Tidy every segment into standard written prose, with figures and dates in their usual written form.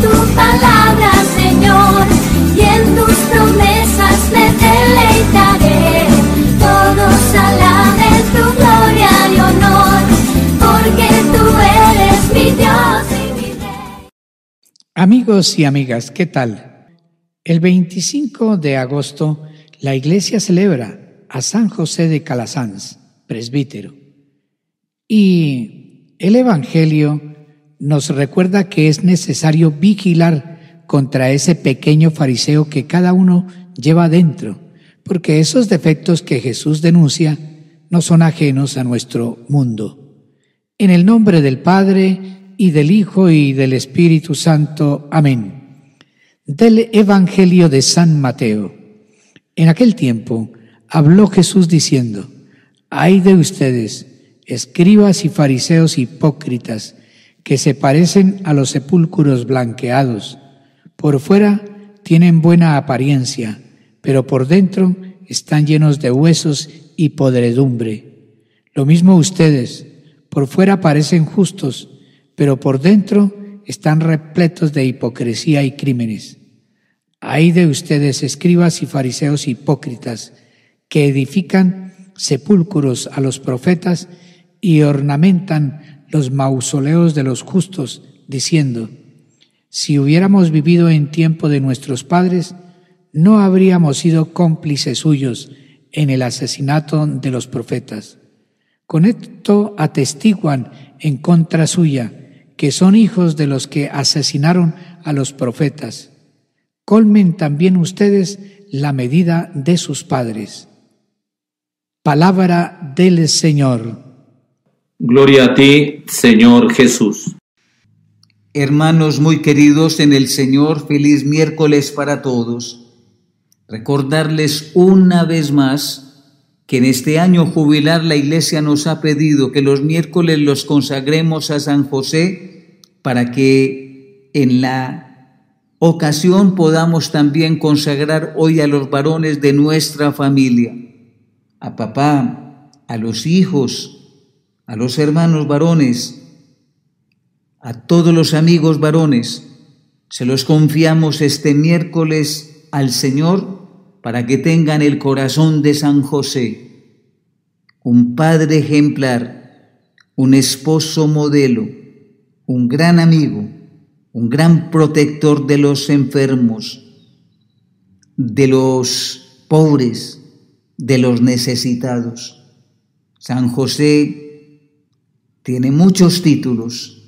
tu palabra, Señor, y en tus promesas me deleitaré. Todos alaben tu gloria y honor, porque tú eres mi Dios y mi Rey. Amigos y amigas, ¿qué tal? El 25 de agosto la Iglesia celebra a San José de Calasanz, presbítero. Y el Evangelio nos recuerda que es necesario vigilar contra ese pequeño fariseo que cada uno lleva dentro, porque esos defectos que Jesús denuncia no son ajenos a nuestro mundo. En el nombre del Padre, y del Hijo, y del Espíritu Santo. Amén. Del Evangelio de San Mateo. En aquel tiempo habló Jesús diciendo: «Ay de ustedes, escribas y fariseos hipócritas, que se parecen a los sepulcros blanqueados. Por fuera tienen buena apariencia, pero por dentro están llenos de huesos y podredumbre. Lo mismo ustedes, por fuera parecen justos, pero por dentro están repletos de hipocresía y crímenes. Ay de ustedes, escribas y fariseos hipócritas, que edifican sepulcros a los profetas y ornamentan los mausoleos de los justos, diciendo: si hubiéramos vivido en tiempo de nuestros padres, no habríamos sido cómplices suyos en el asesinato de los profetas. Con esto atestiguan en contra suya que son hijos de los que asesinaron a los profetas. Colmen también ustedes la medida de sus padres». Palabra del Señor. Gloria a ti, Señor Jesús. Hermanos muy queridos en el Señor, feliz miércoles para todos. Recordarles una vez más que en este año jubilar la Iglesia nos ha pedido que los miércoles los consagremos a San José para que en la ocasión podamos también consagrar hoy a los varones de nuestra familia, a papá, a los hijos, a los hermanos varones, a todos los amigos varones. Se los confiamos este miércoles al Señor para que tengan el corazón de San José, un padre ejemplar, un esposo modelo, un gran amigo, un gran protector de los enfermos, de los pobres, de los necesitados. San José tiene muchos títulos.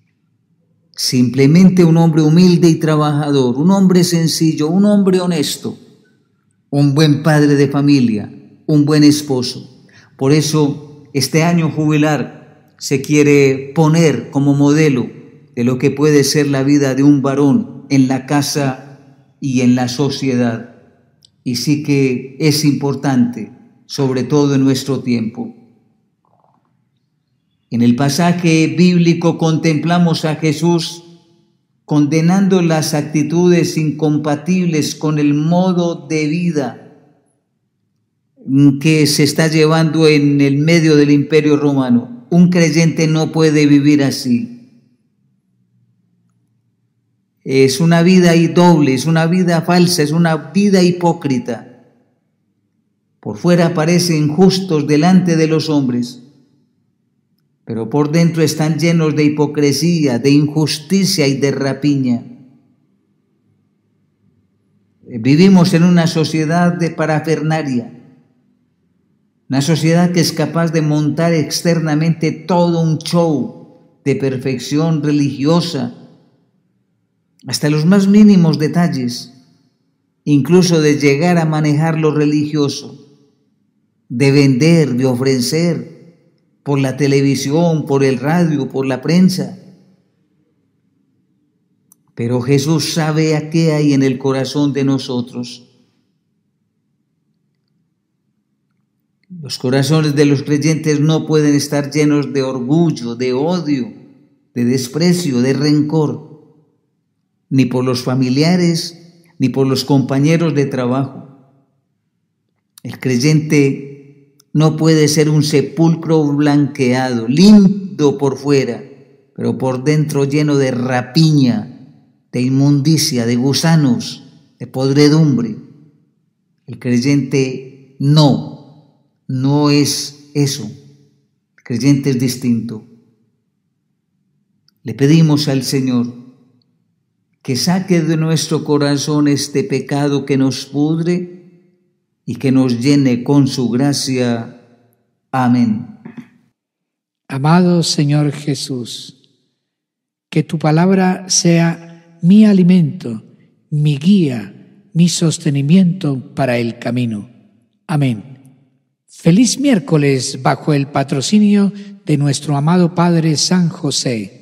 Simplemente un hombre humilde y trabajador, un hombre sencillo, un hombre honesto, un buen padre de familia, un buen esposo. Por eso este año jubilar se quiere poner como modelo de lo que puede ser la vida de un varón en la casa y en la sociedad. Y sí que es importante, sobre todo en nuestro tiempo. En el pasaje bíblico contemplamos a Jesús condenando las actitudes incompatibles con el modo de vida que se está llevando en el medio del Imperio Romano. Un creyente no puede vivir así. Es una vida doble, es una vida falsa, es una vida hipócrita. Por fuera parecen justos delante de los hombres, pero por dentro están llenos de hipocresía, de injusticia y de rapiña. Vivimos en una sociedad de parafernalia, una sociedad que es capaz de montar externamente todo un show de perfección religiosa, hasta los más mínimos detalles, incluso de llegar a manejar lo religioso, de vender, de ofrecer, por la televisión, por el radio, por la prensa. Pero Jesús sabe a qué hay en el corazón de nosotros. Los corazones de los creyentes no pueden estar llenos de orgullo, de odio, de desprecio, de rencor, ni por los familiares, ni por los compañeros de trabajo. El creyente no puede ser un sepulcro blanqueado, lindo por fuera, pero por dentro lleno de rapiña, de inmundicia, de gusanos, de podredumbre. El creyente no es eso. El creyente es distinto. Le pedimos al Señor que saque de nuestro corazón este pecado que nos pudre y que nos llene con su gracia. Amén. Amado Señor Jesús, que tu palabra sea mi alimento, mi guía, mi sostenimiento para el camino. Amén. Feliz miércoles bajo el patrocinio de nuestro amado Padre San José.